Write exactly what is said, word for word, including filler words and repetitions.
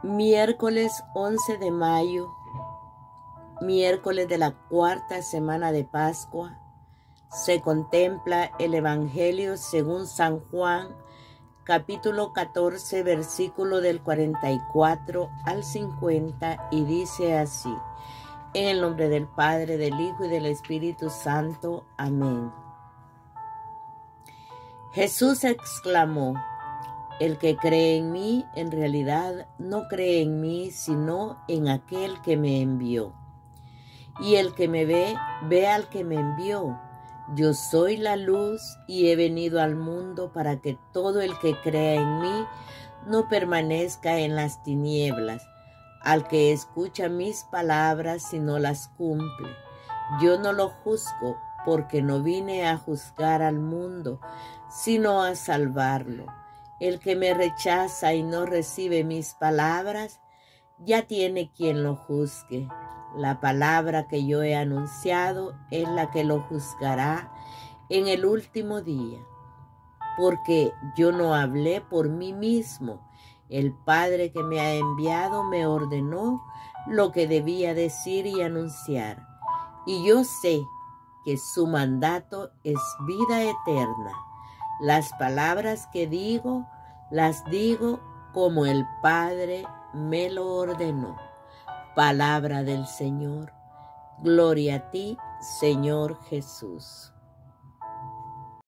Miércoles once de mayo, miércoles de la cuarta semana de Pascua, se contempla el Evangelio según San Juan, capítulo catorce, versículo del cuarenta y cuatro al cincuenta, y dice así: en el nombre del Padre, del Hijo y del Espíritu Santo. Amén. Jesús exclamó: el que cree en mí, en realidad no cree en mí, sino en aquel que me envió. Y el que me ve, ve al que me envió. Yo soy la luz y he venido al mundo para que todo el que crea en mí no permanezca en las tinieblas. Al que escucha mis palabras y no las cumple, yo no lo juzgo, porque no vine a juzgar al mundo, sino a salvarlo. El que me rechaza y no recibe mis palabras, ya tiene quien lo juzgue. La palabra que yo he anunciado es la que lo juzgará en el último día. Porque yo no hablé por mí mismo. El Padre que me ha enviado me ordenó lo que debía decir y anunciar. Y yo sé que su mandato es vida eterna. Las palabras que digo, las digo como el Padre me lo ordenó. Palabra del Señor. Gloria a ti, Señor Jesús.